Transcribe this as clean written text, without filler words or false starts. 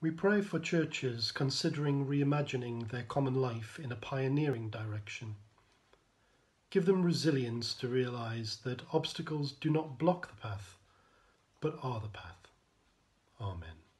We pray for churches considering reimagining their common life in a pioneering direction. Give them resilience to realise that obstacles do not block the path, but are the path. Amen.